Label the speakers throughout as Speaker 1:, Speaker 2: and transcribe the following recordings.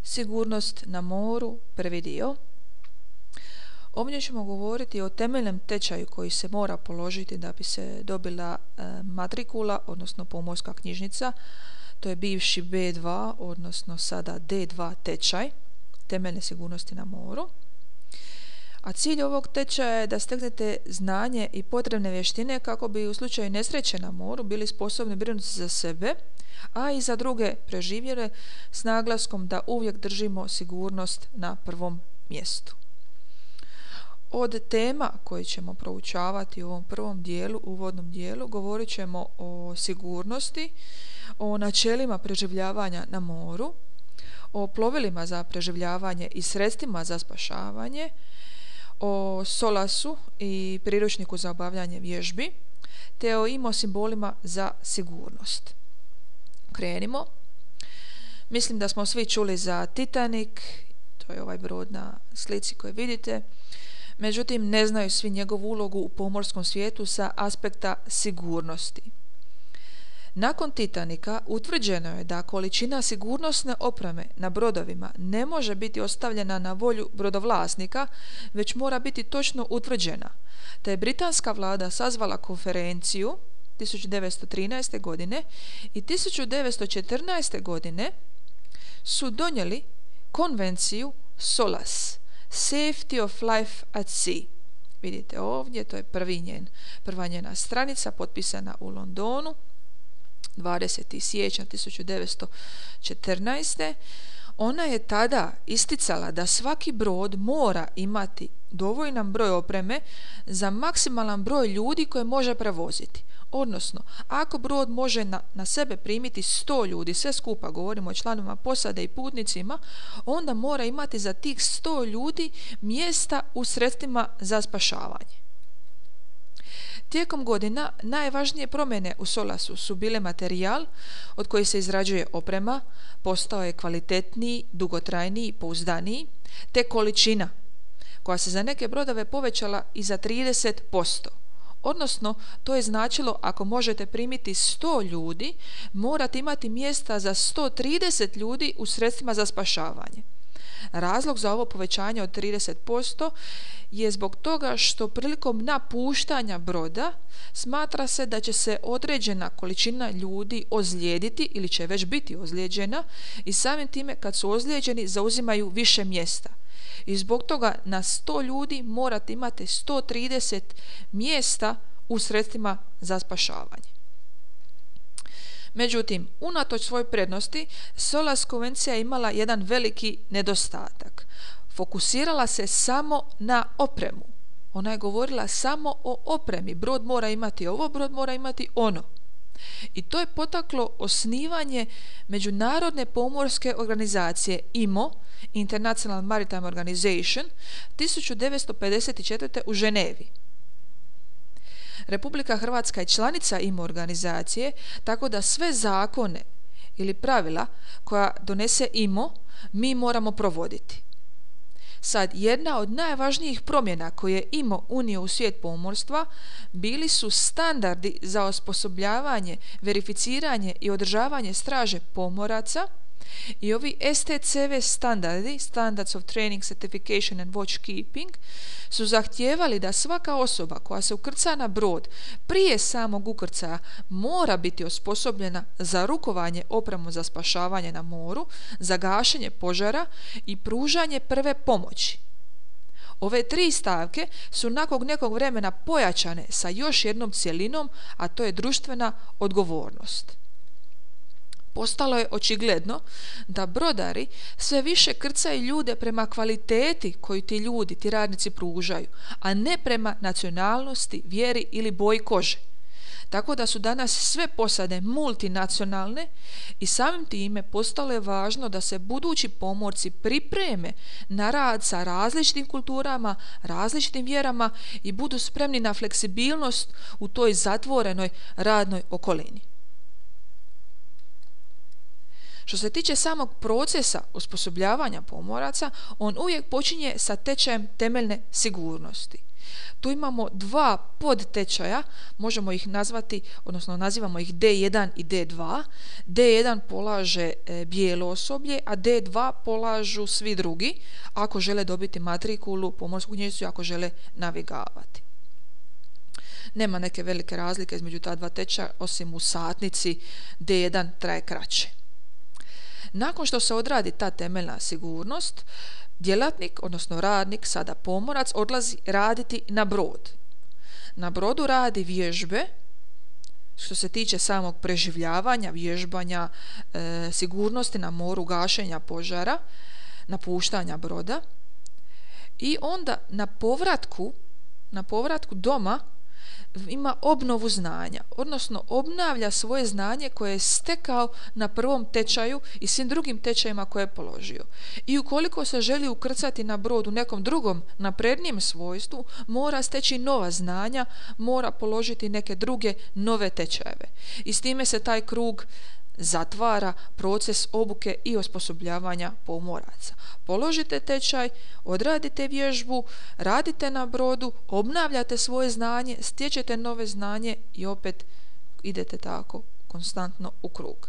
Speaker 1: Sigurnost na moru, prvi dio. Ovdje ćemo govoriti o temeljnom tečaju koji se mora položiti da bi se dobila matrikula, odnosno pomorska knjižnica. To je bivši B2, odnosno sada D2 tečaj, temeljne sigurnosti na moru. A cilj ovog tečaja je da steknete znanje i potrebne vještine kako bi u slučaju nesreće na moru bili sposobni brinuti za sebe, a i za druge preživjele, s naglaskom da uvijek držimo sigurnost na prvom mjestu. Od tema koje ćemo proučavati u ovom prvom dijelu, uvodnom dijelu, govorit ćemo o sigurnosti, o načelima preživljavanja na moru, o plovilima za preživljavanje i sredstvima za spašavanje, o SOLAS-u i priručniku za obavljanje vježbi, te o IMO simbolima za sigurnost. Krenimo. Mislim da smo svi čuli za Titanic, to je ovaj brod na slici koju vidite, međutim ne znaju svi njegovu ulogu u pomorskom svijetu sa aspekta sigurnosti. Nakon Titanika utvrđeno je da količina sigurnosne opreme na brodovima ne može biti ostavljena na volju brodovlasnika, već mora biti točno utvrđena, te je britanska vlada sazvala konferenciju 1913. godine i 1914. godine su donijeli konvenciju SOLAS, Safety of Life at Sea. Vidite ovdje, to je prva njena stranica, potpisana u Londonu, 20. siječnja 1914. Ona je tada isticala da svaki brod mora imati dovoljan broj opreme za maksimalan broj ljudi koje može prevoziti. Odnosno, ako brod može na sebe primiti 100 ljudi, sve skupa govorimo o članovima posade i putnicima, onda mora imati za tih 100 ljudi mjesta u sredstvima za spašavanje. Tijekom godina najvažnije promjene u SOLAS-u su bile materijal od kojih se izrađuje oprema, postao je kvalitetniji, dugotrajniji i pouzdaniji, te količina koja se za neke brodove povećala i za 30%. Odnosno, to je značilo ako možete primiti 100 ljudi, morate imati mjesta za 130 ljudi u sredstvima za spašavanje. Razlog za ovo povećanje od 30% je zbog toga što prilikom napuštanja broda smatra se da će se određena količina ljudi ozlijediti ili će već biti ozlijeđena i samim time kad su ozlijeđeni zauzimaju više mjesta. I zbog toga na 100 ljudi morate imati 130 mjesta u sredstvima za spašavanje. Međutim, unatoč svojoj prednosti, SOLAS konvencija je imala jedan veliki nedostatak. Fokusirala se samo na opremu. Ona je govorila samo o opremi. Brod mora imati ovo, brod mora imati ono. I to je potaklo osnivanje Međunarodne pomorske organizacije IMO, International Maritime Organization, 1954. u Ženevi. Republika Hrvatska je članica IMO organizacije, tako da sve zakone ili pravila koja donese IMO mi moramo provoditi. Sad, jedna od najvažnijih promjena koje je IMO unio u svijet pomorstva bili su standardi za osposobljavanje, verificiranje i održavanje straže pomoraca i ovi STCV standardi, Standards of Training, Certification and Watchkeeping, su zahtijevali da svaka osoba koja se ukrca na brod prije samog ukrcaja mora biti osposobljena za rukovanje opremom za spašavanje na moru, za gašenje požara i pružanje prve pomoći. Ove 3 stavke su nakon nekog vremena pojačane sa još jednom cjelinom, a to je društvena odgovornost. Postalo je očigledno da brodari sve više krcaju ljude prema kvaliteti koju ti ljudi, ti radnici pružaju, a ne prema nacionalnosti, vjeri ili boji kože. Tako da su danas sve posade multinacionalne i samim time postalo je važno da se budući pomorci pripreme na rad sa različitim kulturama, različitim vjerama i budu spremni na fleksibilnost u toj zatvorenoj radnoj okolini. Što se tiče samog procesa osposobljavanja pomoraca, on uvijek počinje sa tečajem temeljne sigurnosti. Tu imamo 2 podtečaja, možemo ih nazvati, odnosno nazivamo ih D1 i D2. D1 polaže bijelo osoblje, a D2 polažu svi drugi ako žele dobiti matrikulu, pomorsku knjižicu i ako žele navigavati. Nema neke velike razlike između ta 2 tečaja, osim u satnici D1 traje kraće. Nakon što se odradi ta temeljna sigurnost, djelatnik, odnosno radnik, sada pomorac, odlazi raditi na brod. Na brodu radi vježbe, što se tiče samog preživljavanja, vježbanja, sigurnosti na moru, gašenja požara, napuštanja broda. I onda na povratku doma ima obnovu znanja, odnosno obnavlja svoje znanje koje je stekao na prvom tečaju i svim drugim tečajima koje je položio. I ukoliko se želi ukrcati na brod u nekom drugom naprednijem svojstvu, mora steći nova znanja, mora položiti neke druge nove tečajeve. I s time se taj krug zatvara, proces obuke i osposobljavanja pomoraca. Položite tečaj, odradite vježbu, radite na brodu, obnavljate svoje znanje, stječete nove znanje i opet idete tako konstantno u krug.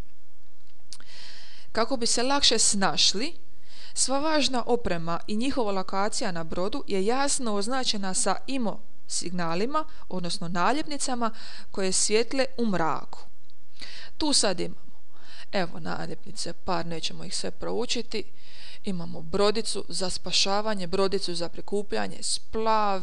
Speaker 1: Kako bi se lakše snašli, sva važna oprema i njihova lokacija na brodu je jasno označena sa IMO signalima, odnosno naljepnicama koje svijetle u mraku. Tu sad imamo, evo naljepnice, par, nećemo ih sve proučiti. Imamo brodicu za spašavanje, brodicu za prikupljanje, splav,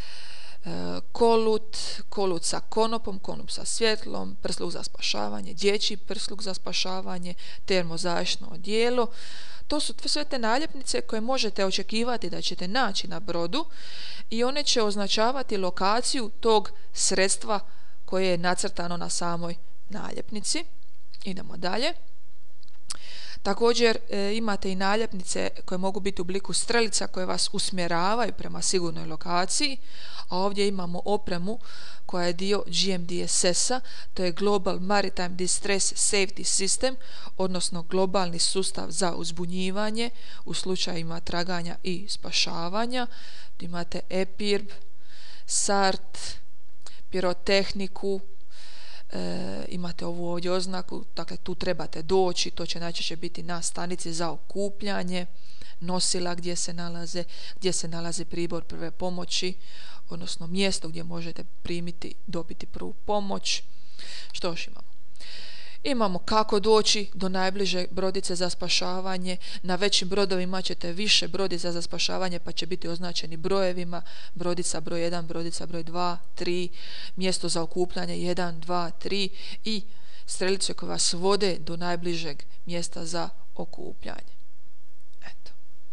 Speaker 1: kolut sa konopom, konop sa svjetlom, prsluk za spašavanje, dječji prsluk za spašavanje, termozaštitno odijelo. To su sve te naljepnice koje možete očekivati da ćete naći na brodu i one će označavati lokaciju tog sredstva koje je nacrtano na samoj naljepnici. Idemo dalje. Također imate i naljepnice koje mogu biti u obliku strelica koje vas usmjeravaju prema sigurnoj lokaciji, a ovdje imamo opremu koja je dio GMDSS-a, to je Global Maritime Distress Safety System, odnosno globalni sustav za uzbunjivanje u slučajima traganja i spašavanja. Tu imate EPIRB, SART, pirotehniku, imate ovu ovdje oznaku, dakle tu trebate doći, to će najčešće biti na stanici za okupljanje, nosila gdje se nalaze pribor prve pomoći, odnosno mjesto gdje možete dobiti prvu pomoć. Što još imamo? Imamo kako doći do najbliže brodice za spašavanje. Na većim brodovima ćete više brodica za spašavanje pa će biti označeni brojevima. Brodica broj 1, brodica broj 2, 3, mjesto za okupljanje 1, 2, 3 i strelice koje vas vode do najbližeg mjesta za okupljanje. Eto.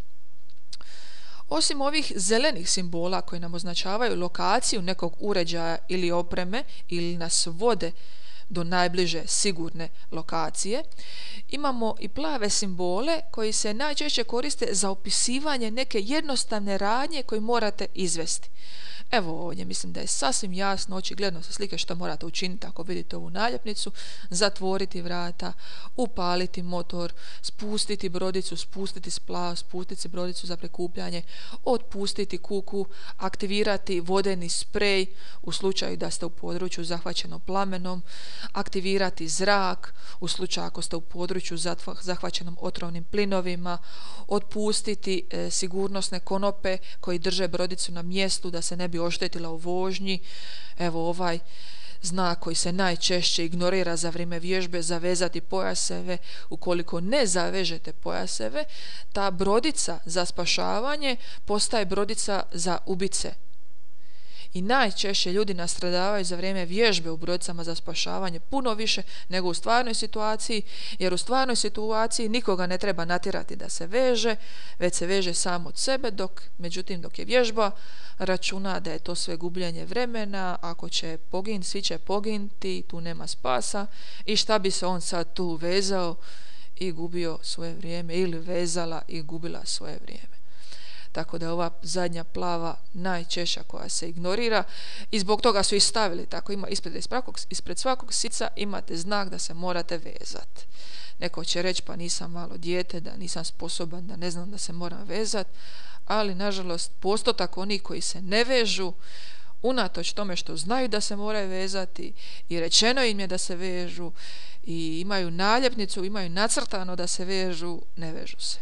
Speaker 1: Osim ovih zelenih simbola koji nam označavaju lokaciju nekog uređaja ili opreme ili nas vode do najbliže sigurne lokacije, imamo i plave simbole koji se najčešće koriste za opisivanje neke jednostavne radnje koje morate izvesti. Evo ovdje mislim da je sasvim jasno, očigledno sa slike što morate učiniti ako vidite ovu naljepnicu: zatvoriti vrata, upaliti motor, spustiti brodicu, spustiti splav, spustiti brodicu za prikupljanje, otpustiti kuku, aktivirati vodeni sprej u slučaju da ste u području zahvaćeno plamenom, aktivirati zrak u slučaju ako ste u području zahvaćenom otrovnim plinovima, otpustiti sigurnosne konope koji drže brodicu na mjestu da se ne bi oštetila u vožnji. Evo ovaj znak koji se najčešće ignorira za vrijeme vježbe: zavezati pojaseve. Ukoliko ne zavežete pojaseve, ta brodica za spašavanje postaje brodica za ubice. I najčešće ljudi nastradavaju za vrijeme vježbe u brodicama za spašavanje puno više nego u stvarnoj situaciji, jer u stvarnoj situaciji nikoga ne treba natjerati da se veže, već se veže sam od sebe, međutim dok je vježba računa da je to sve gubljenje vremena. Ako će poginuti, svi će poginuti, tu nema spasa i šta bi se on sad tu vezao i gubio svoje vrijeme, ili vezala i gubila svoje vrijeme. tako da je ova zadnja plava najčešća koja se ignorira i zbog toga su ih stavili tako. Ispred svakog sica imate znak da se morate vezati. Neko će reći pa nisam malo dijete, da nisam sposoban, da ne znam da se moram vezati, ali nažalost postotak onih koji se ne vežu unatoč tome što znaju da se moraju vezati i rečeno im je da se vežu i imaju naljepnicu, imaju nacrtano da se vežu, ne vežu se.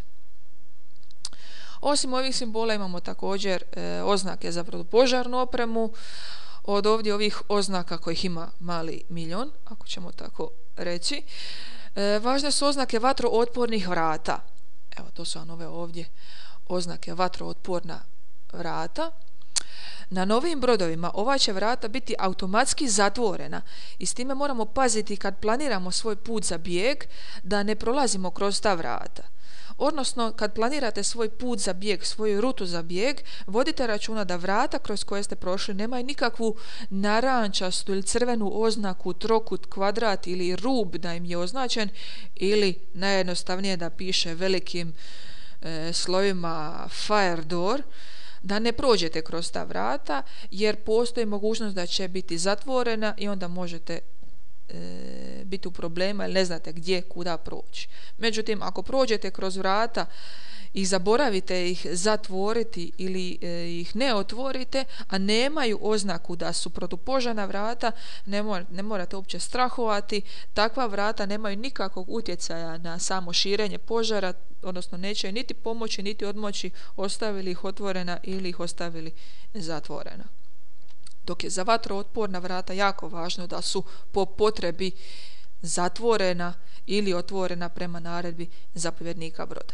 Speaker 1: Osim ovih simbola imamo također oznake za protupožarnu opremu. Od ovdje ovih oznaka kojih ima mali milion, ako ćemo tako reći, važne su oznake vatrootpornih vrata. Evo, to su vam ove ovdje oznake vatrootporna vrata. Na novim brodovima ova će vrata biti automatski zatvorena i s time moramo paziti kad planiramo svoj put za bijeg da ne prolazimo kroz ta vrata. Odnosno, kad planirate svoj put za bijeg, svoju rutu za bijeg, vodite računa da vrata kroz koje ste prošli nemaju nikakvu narančastu ili crvenu oznaku, trokut, kvadrat ili rub da im je označen, ili najjednostavnije da piše velikim slovima fire door, da ne prođete kroz ta vrata jer postoji mogućnost da će biti zatvorena i onda možete biti u problema jer ne znate gdje, kuda proći. Međutim, ako prođete kroz vrata i zaboravite ih zatvoriti ili ih ne otvorite, a nemaju oznaku da su protupožarna vrata, ne morate uopće strahovati. Takva vrata nemaju nikakvog utjecaja na samo širenje požara, odnosno neće niti pomoći niti odmoći ostavili ih otvorena ili ih ostavili zatvorena. Dok je za vatrootporna vrata jako važno da su po potrebi zatvorena ili otvorena prema naredbi zapovjednika broda.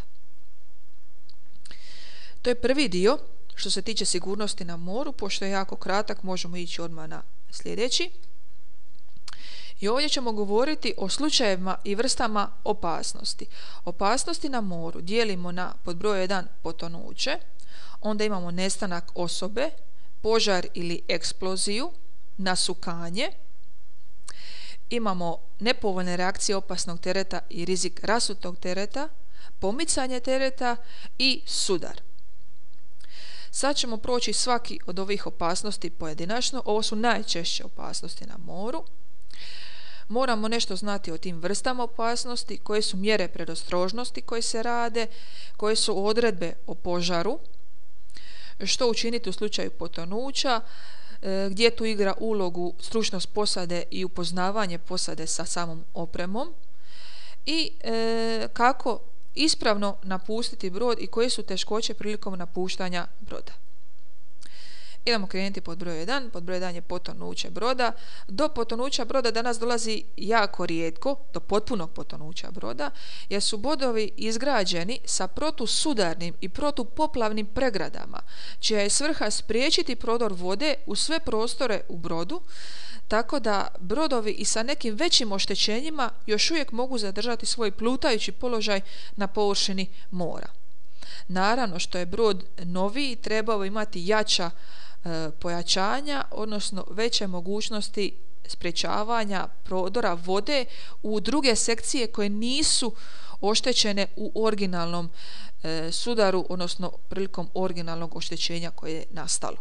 Speaker 1: To je prvi dio što se tiče sigurnosti na moru. Pošto je jako kratak, možemo ići odmah na sljedeći. I ovdje ćemo govoriti o slučajevima i vrstama opasnosti. Opasnosti na moru dijelimo na pod broj 1 potonuće, onda imamo nestanak osobe, požar ili eksploziju, nasukanje, imamo nepovoljne reakcije opasnog tereta i rizik rasutog tereta, pomicanje tereta i sudar. Sad ćemo proći svaki od ovih opasnosti pojedinačno. Ovo su najčešće opasnosti na moru. Moramo nešto znati o tim vrstama opasnosti, koje su mjere predostrožnosti koje se rade, koje su odredbe o požaru, što učiniti u slučaju potonuća, gdje tu igra ulogu stručnost posade i upoznavanje posade sa samom opremom i kako ispravno napustiti brod i koje su teškoće prilikom napuštanja broda. Idemo krenuti pod broj 1. Pod broj 1 je potonuće broda. Do potonuća broda danas dolazi jako rijetko, do potpunog potonuća broda, jer su brodovi izgrađeni sa protusudarnim i protupoplavnim pregradama, čija je svrha spriječiti prodor vode u sve prostore u brodu, tako da brodovi i sa nekim većim oštećenjima još uvijek mogu zadržati svoj plutajući položaj na površini mora. Naravno, što je brod noviji, trebao imati jača pojačanja, odnosno veće mogućnosti sprječavanja prodora vode u druge sekcije koje nisu oštećene u originalnom sudaru, odnosno prilikom originalnog oštećenja koje je nastalo.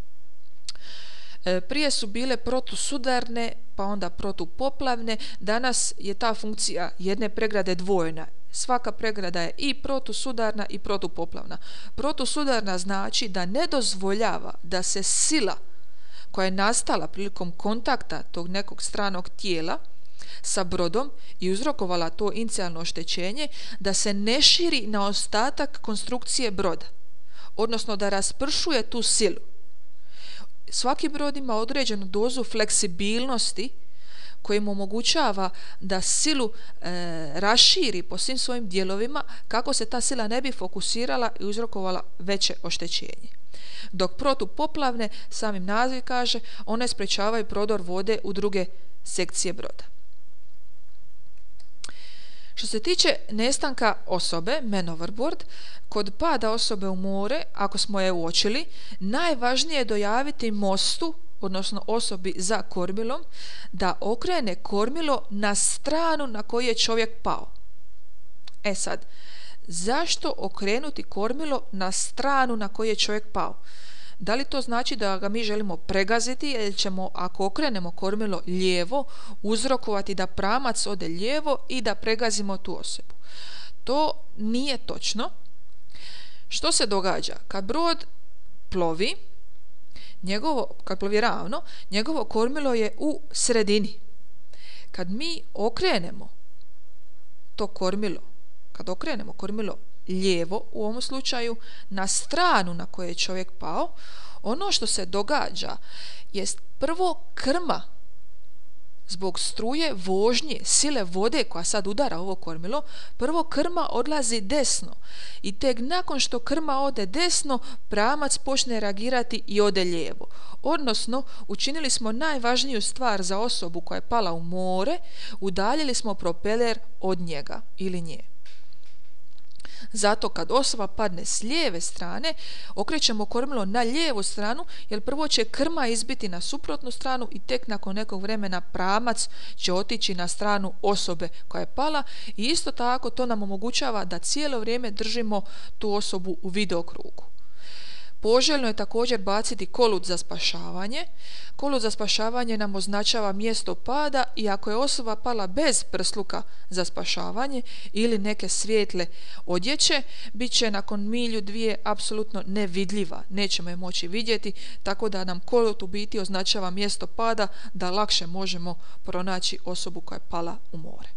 Speaker 1: Prije su bile protusudarne, pa onda protupoplavne. Danas je ta funkcija jedne pregrade dvojna. Svaka pregrada je i protusudarna i protupoplavna. Protusudarna znači da ne dozvoljava da se sila koja je nastala prilikom kontakta tog nekog stranog tijela sa brodom i uzrokovala to inicijalno oštećenje, da se ne širi na ostatak konstrukcije broda, odnosno da raspršuje tu silu. Svaki brod ima određenu dozu fleksibilnosti koji mu omogućava da silu raširi po svim svojim dijelovima kako se ta sila ne bi fokusirala i uzrokovala veće oštećenje. Dok protupoplavne, samim naziv kaže, one sprječavaju prodor vode u druge sekcije broda. Što se tiče nestanka osobe, man overboard, kod pada osobe u more, ako smo je uočili, najvažnije je dojaviti mostu, odnosno osobi za kormilom, da okrene kormilo na stranu na koju je čovjek pao. Sad, zašto okrenuti kormilo na stranu na koju je čovjek pao? Da li to znači da ga mi želimo pregaziti ili ćemo, ako okrenemo kormilo lijevo, uzrokovati da pramac ode lijevo i da pregazimo tu osobu? To nije točno. Što se događa? Kad brod plovi, kad plovi ravno, njegovo kormilo je u sredini. Kad mi okrenemo to kormilo, kad okrenemo kormilo lijevo, u ovom slučaju na stranu na kojoj je čovjek pao, ono što se događa jest prvo krma zbog struje vožnje, sile vode koja sad udara ovo kormilo, prvo krma odlazi desno i tek nakon što krma ode desno, pramac počne reagirati i ode lijevo. Odnosno, učinili smo najvažniju stvar za osobu koja je pala u more, udaljili smo propeler od njega ili nje. Zato kad osoba padne s lijeve strane, okrećemo kormilo na lijevu stranu, jer prvo će krma izbiti na suprotnu stranu i tek nakon nekog vremena pramac će otići na stranu osobe koja je pala i isto tako to nam omogućava da cijelo vrijeme držimo tu osobu u videokrugu. Poželjno je također baciti kolut za spašavanje. Kolut za spašavanje nam označava mjesto pada i ako je osoba pala bez prsluka za spašavanje ili neke svijetle odjeće, bit će nakon milju dvije apsolutno nevidljiva. Nećemo je moći vidjeti, tako da nam kolut u biti označava mjesto pada da lakše možemo pronaći osobu koja je pala u more.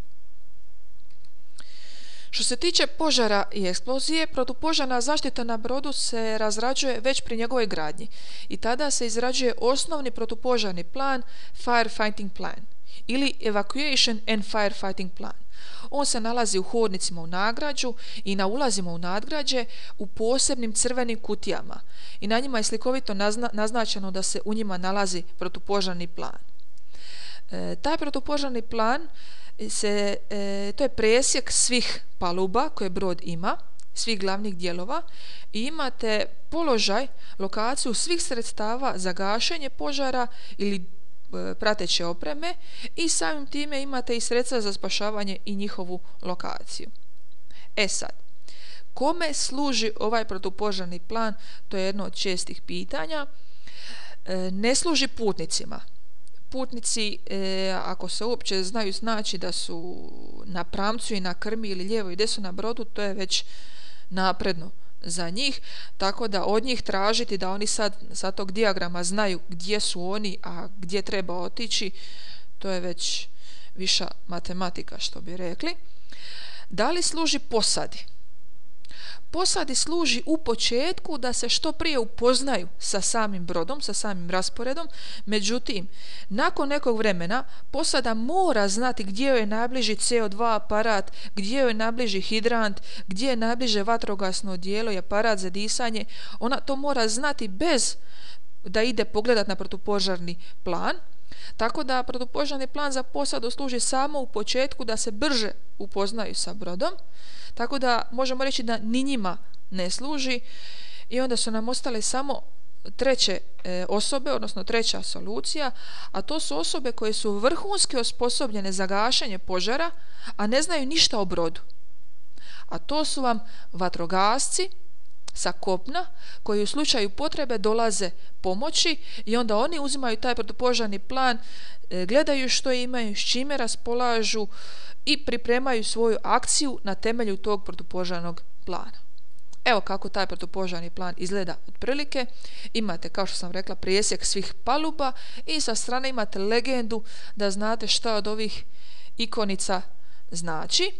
Speaker 1: Što se tiče požara i eksplozije, protupožarna zaštita na brodu se razrađuje već pri njegovoj gradnji i tada se izrađuje osnovni protupožarni plan, firefighting plan ili evacuation and firefighting plan. On se nalazi u hodnicima u nagrađu i na ulazima u nadgrađe u posebnim crvenim kutijama i na njima je slikovito naznačeno da se u njima nalazi protupožarni plan. Taj protupožarni plan to je presjek svih paluba koje brod ima, svih glavnih dijelova i imate položaj, lokaciju svih sredstava za gašenje požara ili prateće opreme i samim time imate i sredstva za spašavanje i njihovu lokaciju. Sad, kome služi ovaj protupožarni plan? To je jedno od čestih pitanja. Ne služi putnicima. Putnici, ako se uopće znaju snaći da su na pramcu i na krmi ili lijevo i desno na brodu, to je već napredno za njih, tako da od njih tražiti da oni sad sa tog dijagrama znaju gdje su oni, a gdje treba otići, to je već viša matematika, što bi rekli. Da li služi posadi? Posadi služi u početku da se što prije upoznaju sa samim brodom, sa samim rasporedom, međutim, nakon nekog vremena posada mora znati gdje joj je najbliži CO2 aparat, gdje joj je najbliži hidrant, gdje je najbliže vatrogasno odijelo i aparat za disanje. Ona to mora znati bez da ide pogledat na protupožarni plan. Tako da protupožarni plan za posadu služi samo u početku da se brže upoznaju sa brodom, tako da možemo reći da ni njima ne služi i onda su nam ostale samo treće osobe, odnosno treća solucija, a to su osobe koje su vrhunski osposobljene za gašenje požara, a ne znaju ništa o brodu. A to su vam vatrogasci sa kopna koji u slučaju potrebe dolaze pomoći i onda oni uzimaju taj protupožarni plan, gledaju što imaju, s čime raspolažu i pripremaju svoju akciju na temelju tog protupožarnog plana. Evo kako taj protupožarni plan izgleda otprilike. Imate, kao što sam rekla, presjek svih paluba i sa strane imate legendu da znate šta od ovih ikonica znači.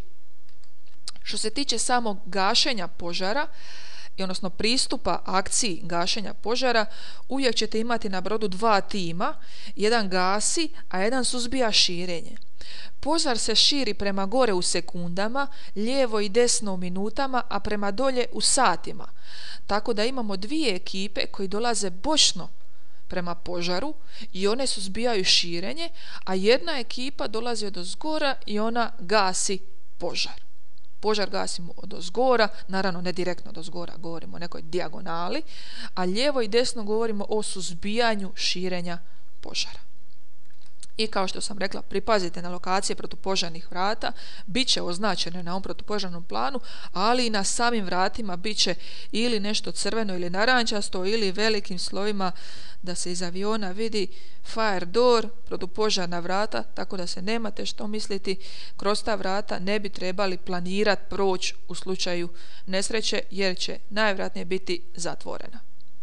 Speaker 1: Što se tiče samog gašenja požara, odnosno pristupa akciji gašenja požara, uvijek ćete imati na brodu dva tima, jedan gasi, a jedan suzbija širenje. Požar se širi prema gore u sekundama, lijevo i desno u minutama, a prema dolje u satima. Tako da imamo dvije ekipe koji dolaze bočno prema požaru i one suzbijaju širenje, a jedna ekipa dolazi odozgora i ona gasi požar. Požar gasimo odozgora, naravno ne direktno odozgora, govorimo o nekoj dijagonali, a lijevo i desno govorimo o suzbijanju širenja požara. I kao što sam rekla, pripazite na lokacije protupožarnih vrata, bit će označene na ovom protupožarnom planu, ali i na samim vratima bit će ili nešto crveno ili narančasto ili velikim slovima da se iz aviona vidi fire door, protupožarna vrata, tako da se nemate što misliti, kroz ta vrata ne bi trebali planirati proći u slučaju nesreće jer će najvjerojatnije biti zatvorena.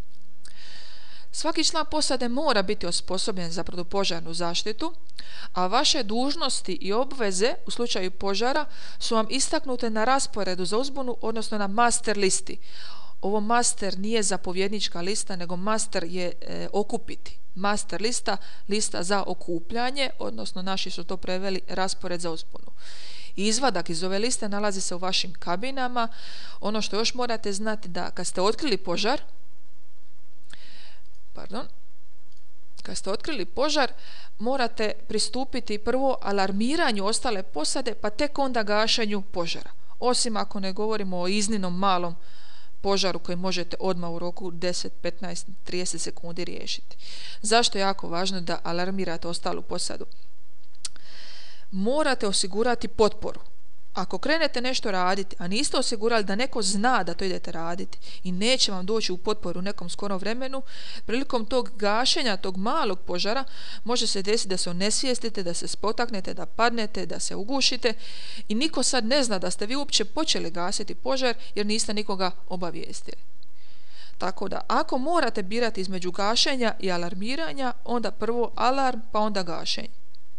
Speaker 1: Svaki član posade mora biti osposobljen za protupožarnu zaštitu, a vaše dužnosti i obveze u slučaju požara su vam istaknute na rasporedu za uzbunu, odnosno na master listi. Ovo master nije zapovjednička lista, nego master je okupiti. Master lista, lista za okupljanje, odnosno naši su to preveli raspored za uzbunu. Izvadak iz ove liste nalazi se u vašim kabinama. Ono što još morate znati da kad ste otkrili požar, morate pristupiti prvo alarmiranju ostale posade, pa tek onda gašenju požara. Osim ako ne govorimo o iznimnom malom požaru koji možete odmah u roku 10, 15, 30 sekundi riješiti. Zašto je jako važno da alarmirate ostalu posadu? Morate osigurati potporu. Ako krenete nešto raditi, a niste osigurali da neko zna da to idete raditi i neće vam doći u potporu u nekom skorom vremenu, prilikom tog gašenja, tog malog požara, može se desiti da se onesvijestite, da se spotaknete, da padnete, da se ugušite i niko sad ne zna da ste vi uopće počeli gasiti požar jer niste nikoga obavijestili. Tako da, ako morate birati između gašenja i alarmiranja, onda prvo alarm, pa onda gašenje.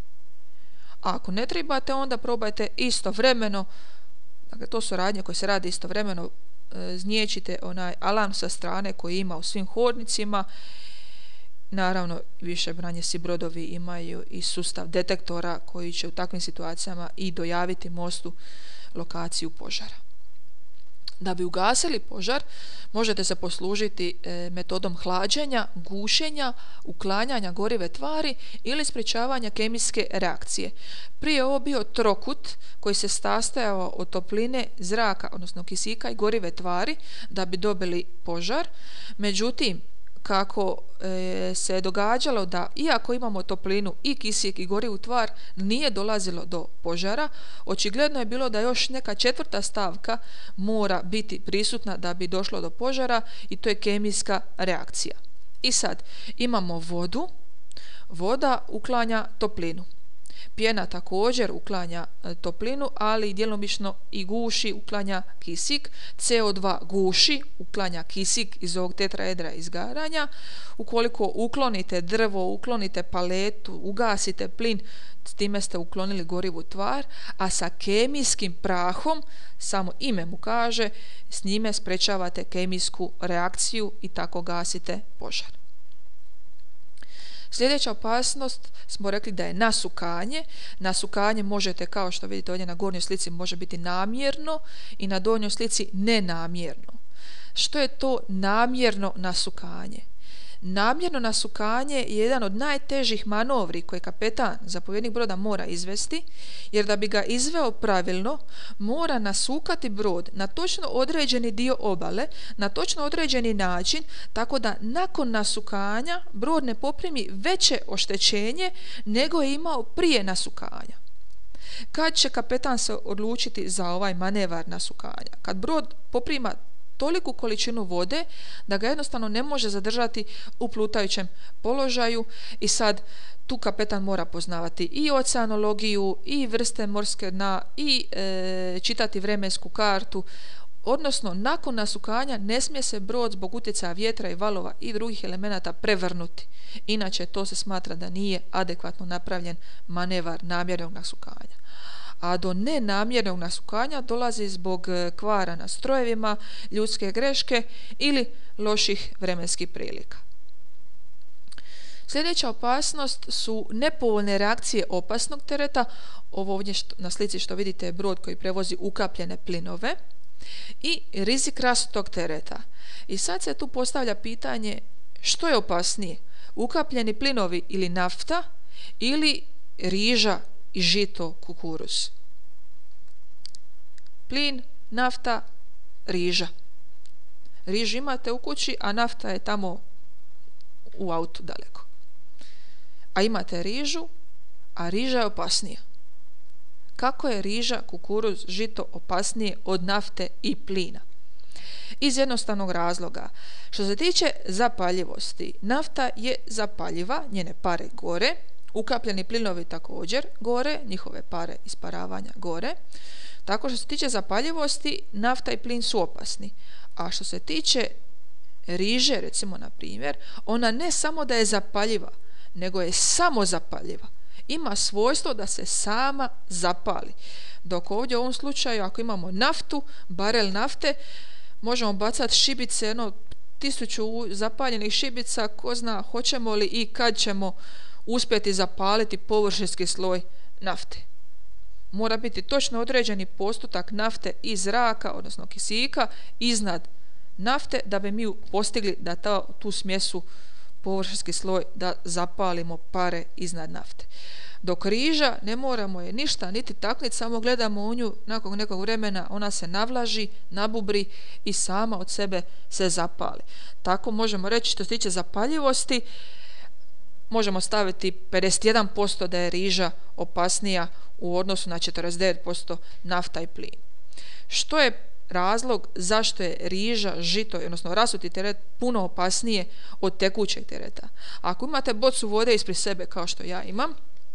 Speaker 1: A ako ne trebate, onda probajte istovremeno, dakle to su radnje koje se radi istovremeno, zniječite onaj alarm sa strane koji ima u svim hodnicima. Naravno, višebranjesi brodovi imaju i sustav detektora koji će u takvim situacijama i dojaviti mostu lokaciju požara. Da bi ugasili požar, možete se poslužiti metodom hlađenja, gušenja, uklanjanja gorive tvari ili sprječavanja kemijske reakcije. Prije je ovo bio trokut koji se sastojao od topline, zraka, odnosno kisika i gorive tvari da bi dobili požar. Međutim, kako se je događalo da iako imamo toplinu i kisik i gorivu tvar nije dolazilo do požara, očigledno je bilo da još neka četvrta stavka mora biti prisutna da bi došlo do požara i to je kemijska reakcija. I sad imamo vodu, voda uklanja toplinu. Pjena također uklanja toplinu, ali djelomično i guši, uklanja kisik. CO2 guši, uklanja kisik iz ovog tetraedra izgaranja. Ukoliko uklonite drvo, uklonite paletu, ugasite plin, s time ste uklonili gorivu tvar, a sa kemijskim prahom, samo ime mu kaže, s njime sprečavate kemijsku reakciju i tako gasite požar. Sljedeća opasnost smo rekli da je nasukanje. Nasukanje možete, kao što vidite ovdje na gornjoj slici, može biti namjerno i na donjoj slici nenamjerno. Što je to namjerno nasukanje? Namjerno nasukanje je jedan od najtežih manovri koje kapetan, zapovjednik broda, mora izvesti, jer da bi ga izveo pravilno, mora nasukati brod na točno određeni dio obale, na točno određeni način, tako da nakon nasukanja brod ne poprimi veće oštećenje nego je imao prije nasukanja. Kad će kapetan se odlučiti za ovaj manevar nasukanja? Kad brod poprima toliku količinu vode da ga jednostavno ne može zadržati u plutajućem položaju i sad tu kapetan mora poznavati i oceanologiju i vrste morske dna i čitati vremensku kartu, odnosno nakon nasukanja ne smije se brod zbog utjecaja vjetra i valova i drugih elemenata prevrnuti. Inače to se smatra da nije adekvatno napravljen manevar namjernog nasukanja. A do nenamjernog nasukanja dolazi zbog kvara na strojevima, ljudske greške ili loših vremenskih prilika. Sljedeća opasnost su nepovoljne reakcije opasnog tereta. Ovo ovdje na slici što vidite je brod koji prevozi ukapljene plinove i rizik rasutog tereta. I sad se tu postavlja pitanje što je opasnije, ukapljeni plinovi ili nafta ili riža i žito, kukuruz. Plin, nafta, riža. Rižu imate u kući, a nafta je tamo u autu daleko. A imate rižu a riža je opasnija. Kako je riža, kukuruz, žito opasnije od nafte i plina? Iz jednostavnog razloga. Što se tiče zapaljivosti, nafta je zapaljiva, njene pare gore, ukapljeni plinovi također gore, njihove pare isparavanja gore. Tako što se tiče zapaljivosti, nafta i plin su opasni. A što se tiče riže, recimo na primjer, ona ne samo da je zapaljiva, nego je samozapaljiva. Ima svojstvo da se sama zapali. Dok ovdje u ovom slučaju, ako imamo naftu, barel nafte, možemo bacati šibice, 1000 zapaljenih šibica, ko zna hoćemo li i kad ćemo uspjeti zapaliti površinski sloj nafte. Mora biti točno određeni postotak nafte i zraka, odnosno kisika, iznad nafte da bi mi postigli da tu smjesu površinski sloj da zapalimo pare iznad nafte. Dok riža ne moramo je ništa niti takniti, samo gledamo u nju, nakon nekog vremena ona se navlaži, nabubri i sama od sebe se zapali. Tako možemo reći što se tiče zapaljivosti, možemo staviti 51% da je riža opasnija u odnosu na 49% nafta i plin. Što je razlog zašto je riža, žito, odnosno rasuti teret puno opasnije od tekućeg tereta? Ako imate bocu vode ispred sebe kao što ja imam,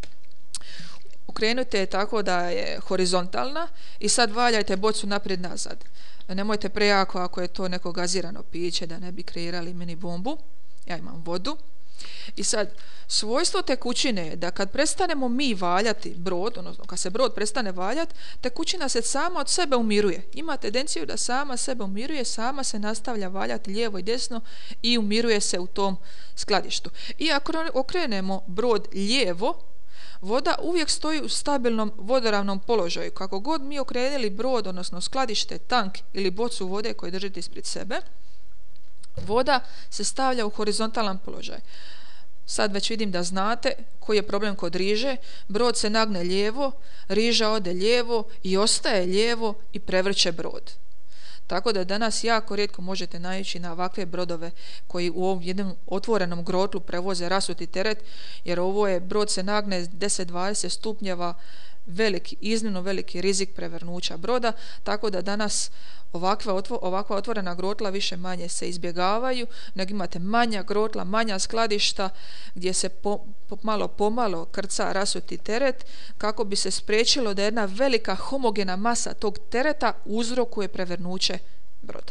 Speaker 1: okrenute je tako da je horizontalna i sad valjajte bocu naprijed nazad. Nemojte prejako ako je to neko gazirano piće da ne bi kreirali mini bombu. Ja imam vodu. I sad, svojstvo tekućine je da kad prestanemo mi valjati brod, odnosno kad se brod prestane valjati, tekućina se sama od sebe umiruje. Ima tendenciju da sama sebe umiruje, sama se nastavlja valjati lijevo i desno i umiruje se u tom skladištu. I ako okrenemo brod lijevo, voda uvijek stoji u stabilnom vodoravnom položaju. Kako god mi okrenuli brod, odnosno skladište, tank ili bocu vode koju držite ispred sebe, voda se stavlja u horizontalan položaj. Sad već vidim da znate koji je problem kod riže. Brod se nagne lijevo, riža ode lijevo i ostaje lijevo i prevrće brod. Tako da danas jako rijetko možete naići na ovakve brodove koji u ovom jednom otvorenom grotlu prevoze rasuti teret, jer ovo je, brod se nagne 10-20 stupnjeva, iznimno veliki rizik prevrnuća broda, tako da danas ovakva otvorena grotla više manje se izbjegavaju, nego imate manja grotla, manja skladišta gdje se pomalo krca rasuti teret kako bi se spriječilo da jedna velika homogena masa tog tereta uzrokuje prevrnuće broda.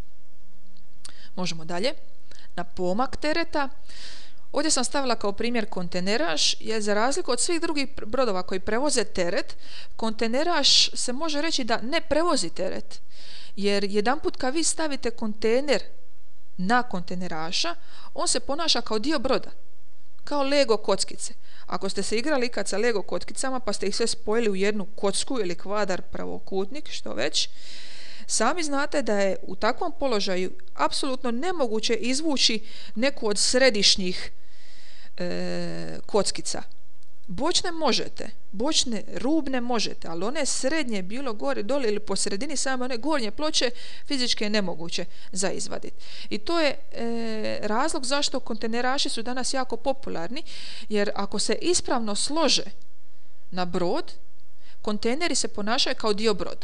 Speaker 1: Možemo dalje. Na pomak tereta. Ovdje sam stavila kao primjer konteneraš, jer za razliku od svih drugih brodova koji prevoze teret, konteneraš se može reći da ne prevozi teret. Jer jedanput kad vi stavite kontejner na konteneraša, on se ponaša kao dio broda, kao Lego kockice. Ako ste se igrali ikad sa Lego kockicama pa ste ih sve spojili u jednu kocku ili kvadar, pravokutnik, što već, sami znate da je u takvom položaju apsolutno nemoguće izvući neku od središnjih kockica. Bočne možete, bočne rubne možete, ali one srednje, bilo gore, dole ili po sredini same one gornje ploče, fizički je nemoguće za izvaditi. I to je razlog zašto konteneraši su danas jako popularni, jer ako se ispravno slože na brod, kontejneri se ponašaju kao dio broda.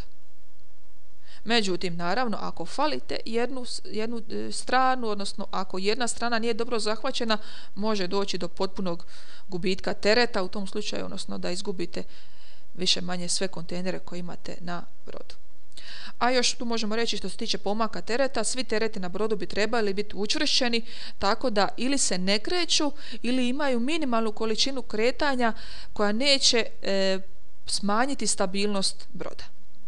Speaker 1: Međutim, naravno, ako falite jednu stranu, odnosno ako jedna strana nije dobro zahvaćena, može doći do potpunog gubitka tereta u tom slučaju, odnosno da izgubite više manje sve kontejnere koje imate na brodu. A još tu možemo reći što se tiče pomaka tereta, svi tereti na brodu bi trebali biti učvršćeni tako da ili se ne kreću ili imaju minimalnu količinu kretanja koja neće smanjiti stabilnost broda.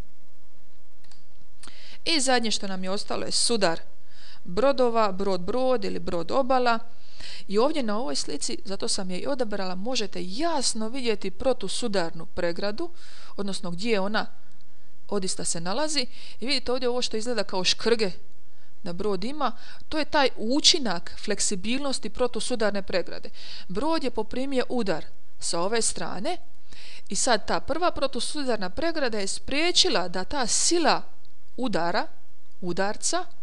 Speaker 1: I zadnje što nam je ostalo je sudar brodova, brod ili brod obala. I ovdje na ovoj slici, zato sam je i odabrala, možete jasno vidjeti protusudarnu pregradu, odnosno gdje ona odista se nalazi. I vidite ovdje ovo što izgleda kao škrge da brod ima, to je taj učinak fleksibilnosti protusudarne pregrade. Brod je poprimio udar sa ove strane i sad ta prva protusudarna pregrada je spriječila da ta sila udarca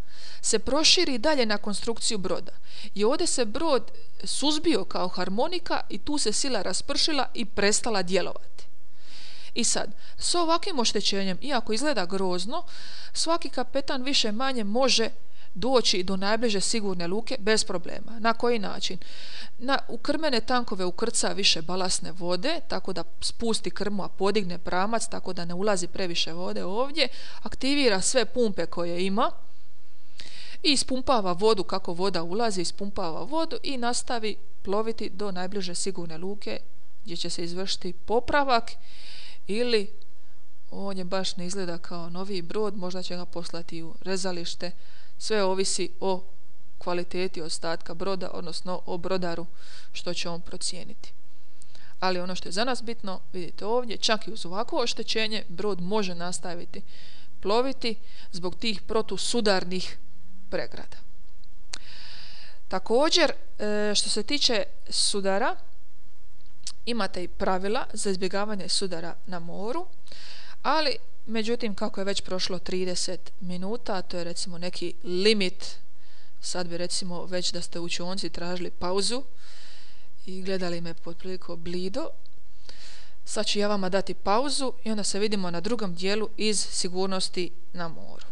Speaker 1: se proširi dalje na konstrukciju broda. I ovdje se brod suzbio kao harmonika i tu se sila raspršila i prestala djelovati. I sad, s ovakvim oštećenjem, iako izgleda grozno, svaki kapetan više manje može doći do najbliže sigurne luke bez problema. Na koji način? U krmene tankove ukrca više balastne vode, tako da spusti krmu, a podigne pramac, tako da ne ulazi previše vode ovdje, aktivira sve pumpe koje ima i ispumpava vodu kako voda ulazi, ispumpava vodu i nastavi ploviti do najbliže sigurne luke gdje će se izvršiti popravak ili on je baš ne izgleda kao novi brod, možda će ga poslati u rezalište. Sve ovisi o kvaliteti ostatka broda, odnosno o brodaru što će on procijeniti. Ali ono što je za nas bitno, vidite ovdje, čak i uz ovako oštećenje, brod može nastaviti ploviti zbog tih protusudarnih pregrada. Također, što se tiče sudara, imate i pravila za izbjegavanje sudara na moru, ali međutim, kako je već prošlo 30 minuta, to je recimo neki limit, sad bi recimo već da ste u učionici tražili pauzu i gledali me potprilično blido, sad ću ja vama dati pauzu i onda se vidimo na drugom dijelu iz sigurnosti na moru.